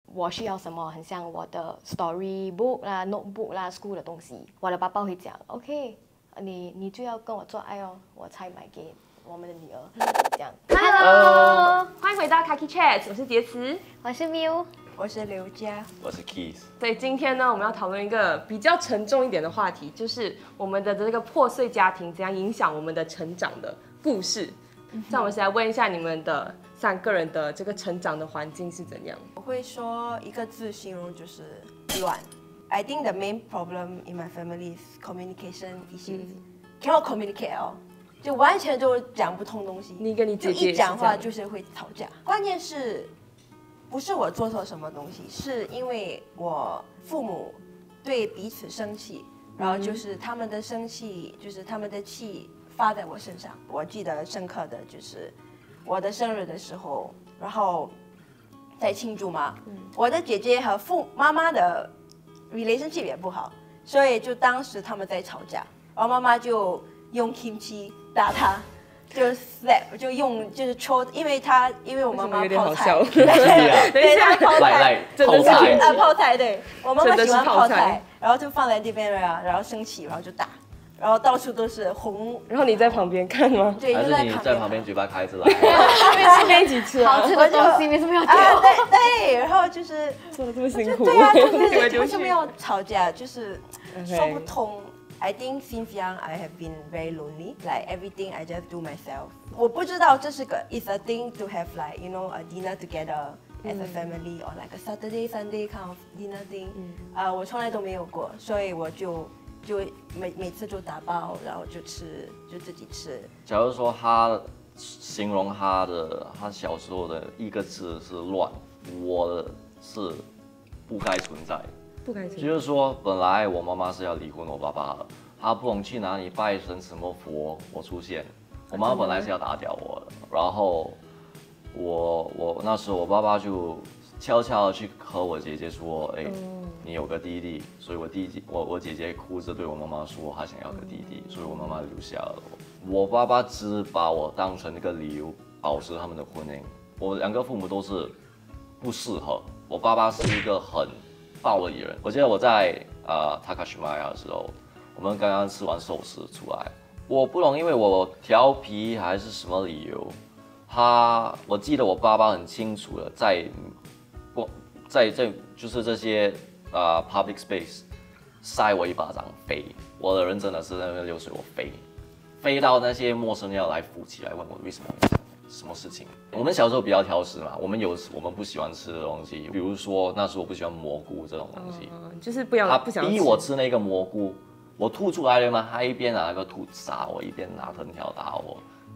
我需要什么，很像我的 storybook 啦、notebook 啦、school 的东西，我的爸爸会讲 ，OK， 你就要跟我做爱哦，我才买给我们的女儿，这样。 Hello， 欢迎回到 Kaki Chat， 我是杰慈， 我是 Mew， 我是刘佳， 我是 Keith。 所以今天呢，我们要讨论一个比较沉重一点的话题，就是我们的这个破碎家庭怎样影响我们的成长的故事。那我们先来问一下你们的3个人的这个成长的环境是怎样？ 我会说一个字形容就是乱。I think the main problem in my family is communication issues. Cannot communicate 哦，就完全就讲不通东西。 你跟你姐姐就一讲话就是会吵架。关键是不是我做错什么东西，是因为我父母对彼此生气，然后就是他们的生气，就是他们的气发在我身上。我记得深刻的就是我的生日的时候，然后在庆祝嘛，我的姐姐和妈妈的 relationship 也不好，所以就当时他们在吵架，然后妈妈就用 kimchi 打他。就 slap 就用就是戳，因为我妈妈泡菜，对，她泡菜，泡菜，对，我妈妈喜欢泡菜，然后就放在这边了，然后生气，然后就打，然后到处都是红， 然后你在旁边看吗？ 对， 还是你在旁边嘴巴开着来？ 因为一起吃好吃的东西为什么要丢？ 对，然后就是做的这么辛苦， 对啊，就是为什么要吵架，就是说不通。I think since young I have been very lonely. Like everything I just do myself. 我不知道这是个 is a thing to have like you know a dinner together as a family or like a Saturday Sunday kind of dinner thing. 我从来都没有过，所以我就每次就打包，然后就吃，就自己吃。 假如说他形容他小时候的一个字是乱，我的是不该存在。 不该就是说，本来我妈妈是要离婚我爸爸的，她不懂去哪里拜神什么佛，我出现，我妈妈本来是要打掉我的，然后我那时候我爸爸就悄悄的去和我姐姐说，哎，你有个弟弟，所以我姐姐哭着对我妈妈说，她想要个弟弟，所以我妈妈留下了我。我爸爸只把我当成一个理由保持他们的婚姻，我2个父母都是不适合，我爸爸是一个很暴力人。我记得我在Takashimaya 的时候，我们刚刚吃完寿司出来，我不懂，因为我调皮还是什么理由，我记得我爸爸很清楚的在就是这些public space 塞我一巴掌飞，我的人真的是那个流水我飞到那些陌生人要来扶起来问我为什么。什么事情？我们小时候比较挑食嘛，我们不喜欢吃的东西，比如说那时候我不喜欢蘑菇这种东西， 就是不想吃。 他逼我吃那个蘑菇，我吐出来了嘛，他一边拿那个吐撒我，一边拿藤条打我。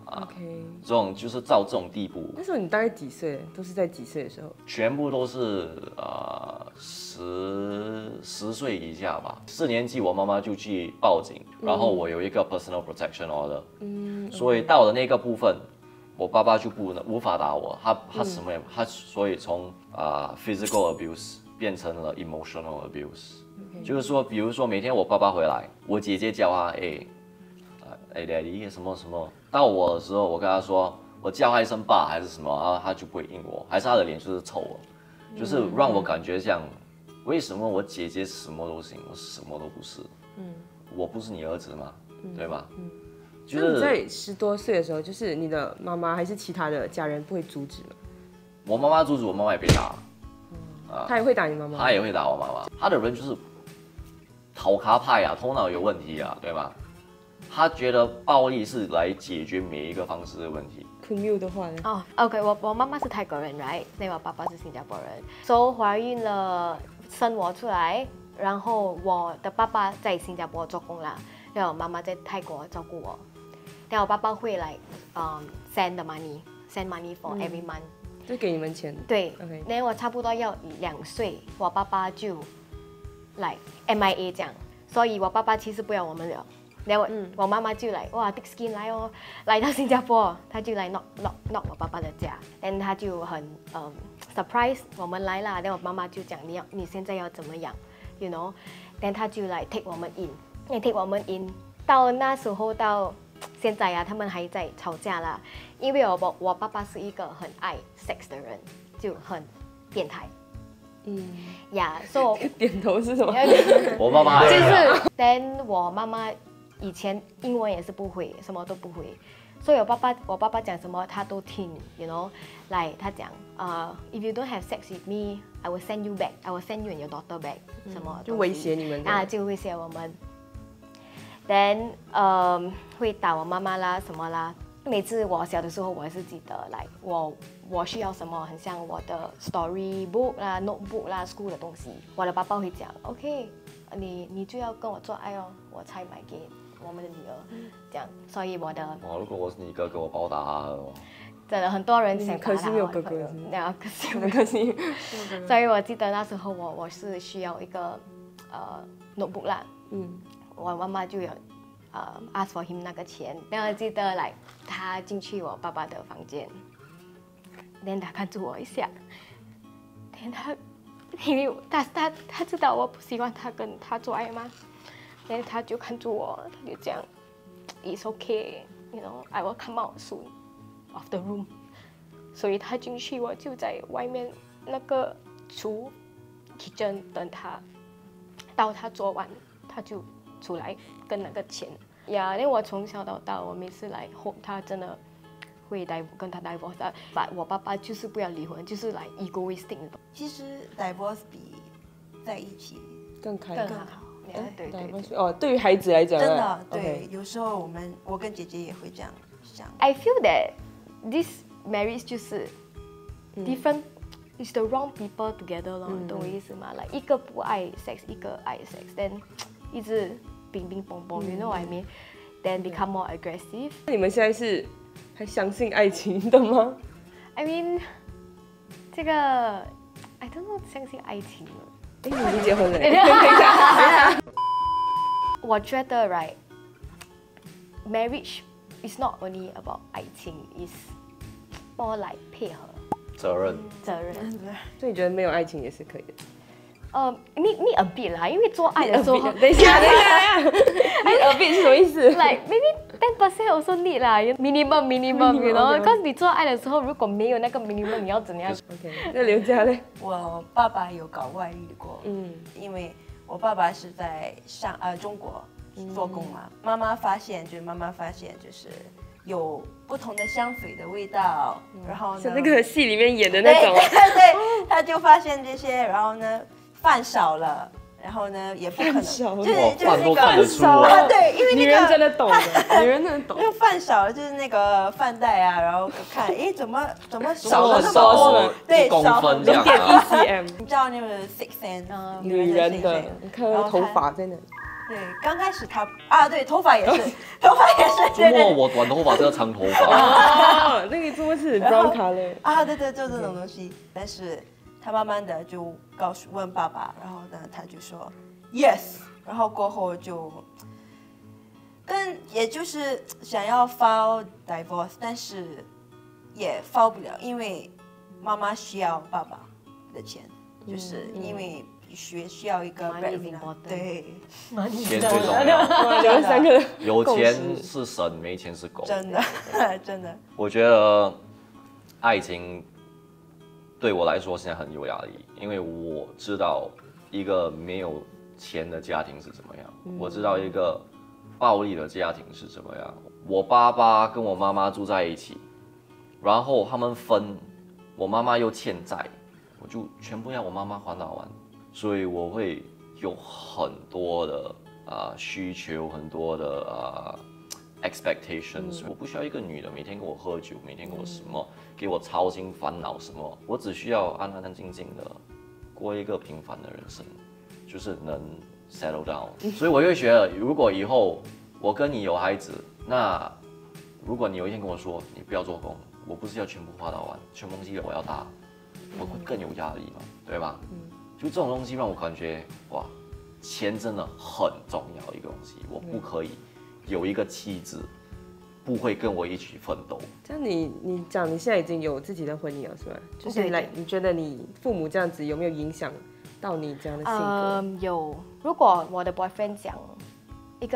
OK， 这种就是到这种地步。 那时候你大概几岁？都是在几岁的时候？ 全部都是10岁以下吧。4年级我妈妈就去报警，然后我有一个 personal protection order，所以到了那个部分。我爸爸就无法打我，他什么也所以从physical abuse 变成了 emotional abuse，就是说，比如说每天我爸爸回来，我姐姐叫他daddy 什么什么，到我的时候我跟他说，我叫他一声爸还是什么，然后他就不会应我，还是他的脸就是臭了，就是让我感觉像，为什么我姐姐什么都行，我什么都不是，我不是你儿子吗？对吧？ 就是你在10多岁的时候，就是你的妈妈还是其他的家人不会阻止吗？ 我妈妈阻止，我妈妈也被打。 她也会打你妈妈？ 她也会打我妈妈。她的人就是讨卡派啊，头脑有问题啊，对吗？她觉得暴力是来解决每一个方式的问题。 Khun Mew 的话呢 ？OK， 我妈妈是泰国人 ，right？ 所以我爸爸是新加坡人。So 怀孕了，生我出来，然后我的爸爸在新加坡做工啦，然后我妈妈在泰国照顾我。然后我爸爸会来send money for every month， 就给你们钱。 对 ，OK。 然后我差不多要2岁，我爸爸就来 MIA 这样，所以我爸爸其实不要我们了。然后我妈妈就来哇 thick skin 来哦，来到新加坡，他就来 knock 我爸爸的家，然后他就很surprise 我们来啦，然后我妈妈就讲你现在要怎么样 ，you know， 然后他就来 take 我们 in，take 我们 in， 到那时候到。现在啊，他们还在吵架啦，因为我爸爸是一个很爱 sex 的人，就很变态， ，so 点头是什么？ 我妈妈就是 ，then 我妈妈以前英文也是不会，什么都不会，所以我爸爸讲什么他都听，you know， like 他讲if you don't have sex with me, I will send you back, I will send you and your daughter back， 什么就威胁你们啊，就威胁我们。then 会打我妈妈啦，什么啦。每次我小的时候，我也是记得，来我需要什么，很像我的 storybook 啦、notebook 啦、school 的东西，我的爸爸会讲 ，OK， 你就要跟我做爱哦，我才买给我们的女儿，这样。所以我的如果我是你哥哥，我包打他了。 真的很多人想打他， 可惜没有哥哥， 可惜。所以我记得那时候我是需要一个notebook 啦，我妈妈就有。ask for him 那个钱，然后记得来，他进去我爸爸的房间，然后他看住我一下，然后因为他知道我不喜欢他跟他做爱嘛，然后他就看住我，他就讲 ，It's okay, you know, I will come out soon of the room。所以他进去，我就在外面那个kitchen 等他，到他做完，他就出来跟那个钱。呀，因为我从小到大，我每次来 hope 他真的会跟他 divorce， 但我爸爸就是不要离婚，就是来 egoistic。 其实 divorce 比在一起更好。 对对。 哦，对于孩子来讲， 真的对，有时候我跟姐姐也会这样想。 I feel that this marriage 就是 different。It's the wrong people together 咯，你懂我意思吗？来一个不爱 sex， 一个爱 sex，then 一直冰冰蹦蹦 ，you know what I mean？ Then become more aggressive。 那你们现在是还相信爱情的吗 ？I mean， 这个 I don't know 相信爱情了。 你已经结婚了。 我觉得 right，marriage is not only about 爱情 ，is more like 配合。 责任。 所以你觉得没有爱情也是可以的？ 你 a bit 啦，因为做爱的时候， 等一下，你 a bit 是什么意思 ？Like maybe 10% also need 啦 ，minimum，you know，because 你做爱的时候如果没有那个 minimum， 你要怎样 ？OK， 那刘家嘞？ 我爸爸有搞外遇过，因为我爸爸是在中国做工嘛，妈妈发现就是有不同的香水的味道，然后呢， 是那个戏里面演的那种， 对，他就发现这些，然后呢，饭少了，然后呢，也不可能，就是那个饭少啊，对，因为那个女人真的懂的，女人真的懂。 那个饭少了，就是那个饭袋啊，然后看，怎么少了那么多？ 对， 少 0.1 cm。 你知道那个 Six Sense 女人的，你看那个头发在哪里？ 对，刚开始对，头发也是， 周末我短头发，这个长头发。 哦，那个周末是 brown color。 对，就这种东西。但是他慢慢的就问爸爸，然后呢，他就说 yes， 然后过后就也就是想要 file divorce， 但是也 file 不了，因为妈妈需要爸爸的钱，就是因为。需要一个 breadwinner， 对， 钱最重要。 你们3个有钱是神，没钱是狗。 真的。 我觉得爱情对我来说现在很有压力，因为我知道一个没有钱的家庭是怎么样，我知道一个暴力的家庭是怎么样。我爸爸跟我妈妈住在一起，然后他们分，我妈妈又欠债，我就全部要我妈妈还到完。所以我会有很多的需求，很多的expectations。我不需要一个女的每天跟我喝酒，每天跟我什么，给我操心烦恼什么。我只需要安安静静的过一个平凡的人生，就是能 settle down。所以我会觉得，如果以后我跟你有孩子，那如果你有一天跟我说你不要做工，我不是要全部花到完，全部东西我要打，我会更有压力嘛，对吧？就这种东西让我感觉哇，钱真的很重要一个东西，我不可以有一个妻子不会跟我一起奋斗。 这样你讲你现在已经有自己的婚姻了是吧？就是你觉得你父母这样子有没有影响到你这样的性格？ 有，如果我的 boyfriend 讲一个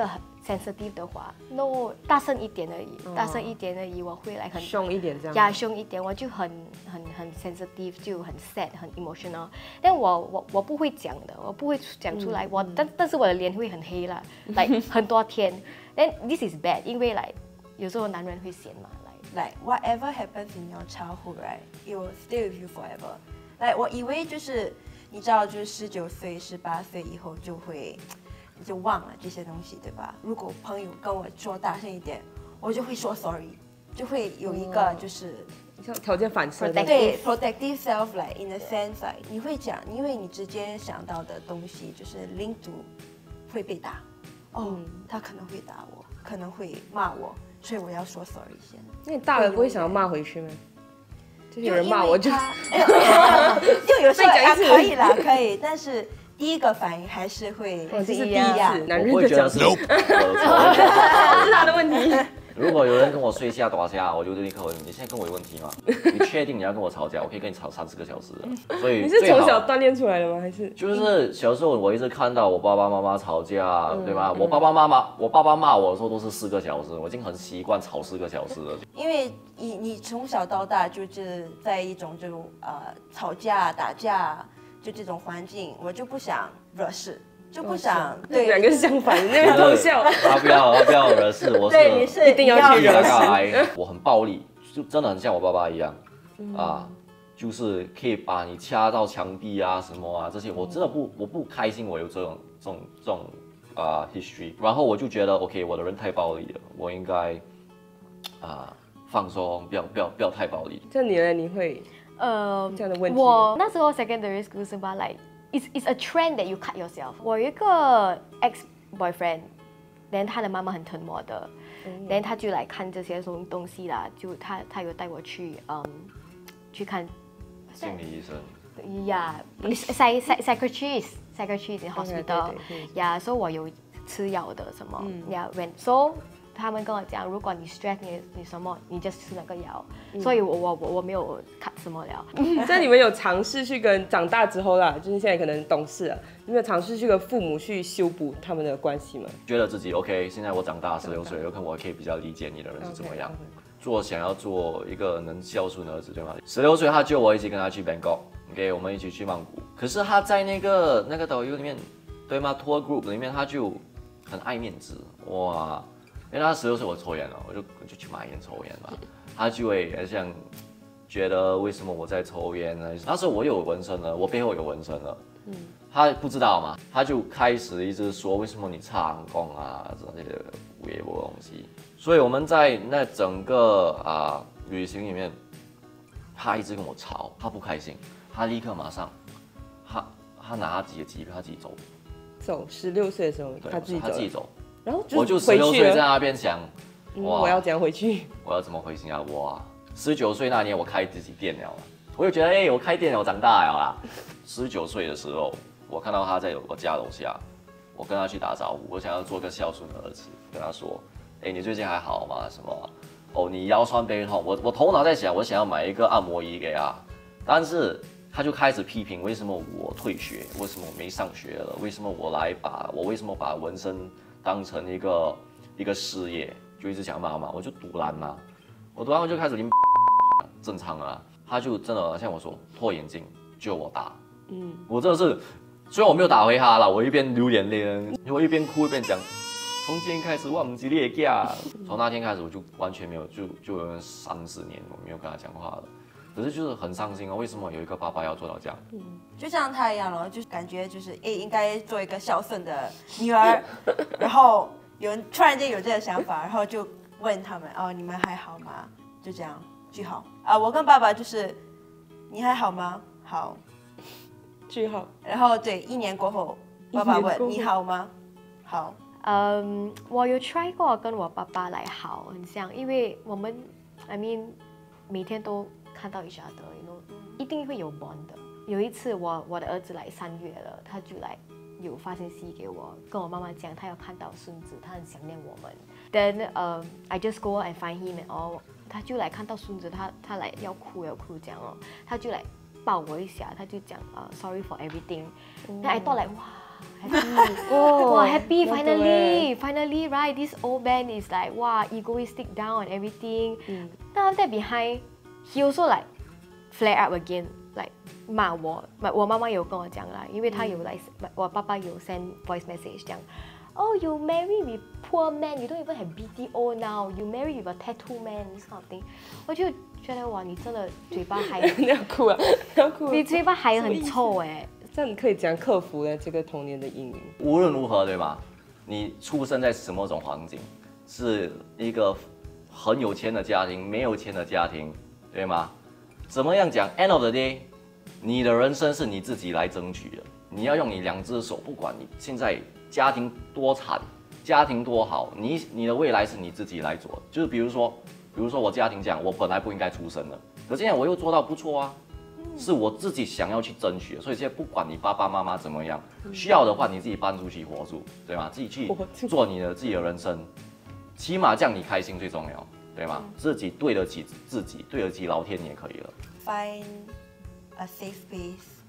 sensitive 的话，no 大声一点而已，大声一点而已，我会来很凶一点这样。 呀，凶一点，我就很 sensitive， 就很 sad， 很 emotional。但我不会讲的，我不会讲出来。但是我的脸会很黑啦，like 很多天。Then this is bad， 因为like 有时候男人会嫌嘛 ，like whatever happens in your childhood, right, it will stay with you forever. Like 我以为就是你知道，就是19岁、18岁以后你就忘了这些东西，对吧？如果朋友跟我说大声一点，我就会说 sorry， 就会有一个就是像条件反射的， 对 protective self like in a sense like 你会讲，因为你直接想到的东西就是 link to 会被打，他可能会打我，可能会骂我，所以我要说 sorry 先。 那你大了不会想要骂回去吗？就是有人骂我就有时候可以啦，可以，但是第一个反应还是会这是第一次，男人的角色， 是他的问题。 如果有人跟我睡下打架，我就立刻问你现在跟我有问题吗？你确定你要跟我吵架？我可以跟你吵3-4个小时的。所以你是从小锻炼出来的吗？还是就是小时候我一直看到我爸爸妈妈吵架，对吗？我爸爸骂我的时候都是4个小时，我已经很习惯吵4个小时了。 因为你从小到大就是在一种这种吵架打架就这种环境，我就不想惹事。就不想对两个是相反的，那边偷笑。 他不要惹事，我是对你是一定要去惹事。 我很暴力，就真的很像我爸爸一样就是可以把你掐到墙壁啊什么啊这些，我真的我不开心，我有这种history， 然后我就觉得 OK， 我的人太暴力了，我应该放松，不要太暴力。 像你呢？你会这样的问题？ 我那时候 secondary school 是吧？It's a trend that you cut yourself。我有一个 ex boyfriend，then 他的妈妈很疼我的，then 他就来看这些东西啦，就他有带我去看心理医生。 psychiatrist in hospital， 所以我有吃药的什么，so 他们跟我讲，如果你 stress 你什么，你就吃那个药，所以我没有 cut 什么了。 那你们有尝试去跟长大之后啦，就是现在可能懂事了，你们有尝试去跟父母去修补他们的关系吗？ 觉得自己 OK， 现在我长大16岁，有可能我可以比较理解你的人是怎么样。想要做一个能孝顺的儿子，对吗？16岁他救我一起跟他去 Bangkok，OK， 我们一起去曼谷。可是他在那个导游里面，对吗 ？Tour group 里面他就很爱面子，哇！因为他16岁我抽烟了，我就去买烟抽烟嘛。他就会像觉得为什么我在抽烟呢？那时候我有纹身了，我背后有纹身了。他不知道嘛，他就开始一直说为什么你唱功啊这些微博东西。所以我们在那整个旅行里面，他一直跟我吵，他不开心，他立刻马上他拿他自己的机票，他自己走。 16岁的时候他自己走。然后我就16岁在那边想， 我要怎样回去？ 我要怎么回新加坡啊？19岁那年我开自己店了，我就觉得我开店了，我长大了啦。19岁的时候，我看到他在我家楼下，我跟他去打招呼，我想要做个孝顺的儿子，跟他说，你最近还好吗？什么？你腰酸背痛，我头脑在想，我想要买一个按摩仪给他，但是他就开始批评为什么我退学，为什么我没上学了，为什么我为什么把纹身当成一个事业，就一直想骂，我就堵拦嘛，我堵拦我就开始拎正常了，他就真的像我说脱眼镜就我打，我真的是，虽然我没有打回他了，我一边流眼泪，我一边哭一边讲，从今天开始我不是你的家，从那天开始我就完全没有就有3-4年我没有跟他讲话了。可是就是很伤心啊！为什么有一个爸爸要做到这样？ 就像他一样咯，就是感觉就是应该做一个孝顺的女儿，然后有人突然间有这个想法，然后就问他们你们还好吗？就这样句号我跟爸爸就是你还好吗？好， 句号。然后对，1年过后，爸爸问你好吗？好。 我有 try 过跟我爸爸来好，很像，因为我们 每天都看到 each other， 一定会有 bond 的。有一次我的儿子来3月了，他就来有发信息给我，跟我妈妈讲他要看到孙子，他很想念我们。Then I just go and find him and all， 他就来看到孙子，他来要哭这样他就来抱我一下，他就讲sorry for everything。Then I thought like 哇 wow, happy finally, right? This old man is like, wow, egoistic down and everything. Then after that behind, he also like flare up again, like 骂我。我妈妈有跟我讲啦，因为她有来，我爸爸有 send voice message 讲。Oh, you marry with poor man. You don't even have BTO now. You marry with a tattoo man. This kind of thing. 我就觉得哇，你真的嘴巴还你要哭啊！你要哭！ 你嘴巴还很臭哎。 这样你可以怎样克服呢这个童年的阴影？ 无论如何，对吧？你出生在什么种环境，是一个很有钱的家庭，没有钱的家庭，对吗？怎么样讲 ？End of the day， 你的人生是你自己来争取的。你要用你2只手，不管你现在家庭多惨，家庭多好，你的未来是你自己来做。就是比如说我家庭讲，我本来不应该出生的，可现在我又做到不错啊。是我自己想要去争取的，所以现在不管你爸爸妈妈怎么样，需要的话你自己搬出去活住，对吗？自己去做自己的人生，起码这样你开心最重要，对吗？自己对得起自己，对得起老天也可以了。 Find a safe space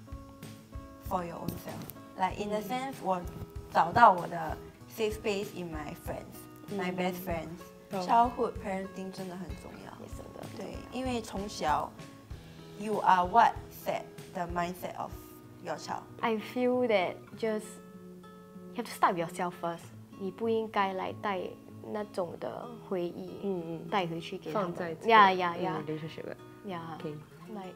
for your own self. Like in a sense, 我找到我的 safe space in my friends, my best friends. Childhood parenting 真的很重要， 也真的。 对，因为从小 you are what set the mindset of your child. I feel that just you have to start with yourself first. 你不应该来带那种的回忆，带回去给他们。 放在 relationship. Yeah. Okay. Like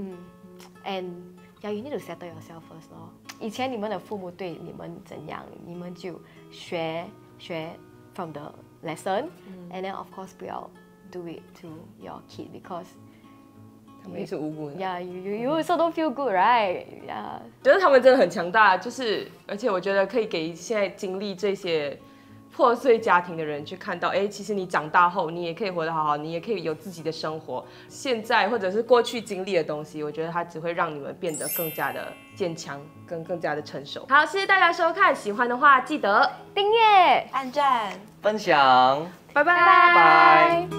and yeah, you need to settle yourself first 咯。以前你们的父母对你们怎样，你们就学 from the lesson, and then of course 不要 do it to your kid because 他们也是无辜的。 Yeah, you also don't feel good, right? Yeah. 觉得他们真的很强大，就是而且我觉得可以给现在经历这些破碎家庭的人去看到，其实你长大后你也可以活得好好，你也可以有自己的生活。现在或者是过去经历的东西，我觉得它只会让你们变得更加的坚强，更加的成熟。好，谢谢大家收看，喜欢的话记得订阅、 按赞、 分享， 拜拜。 拜拜。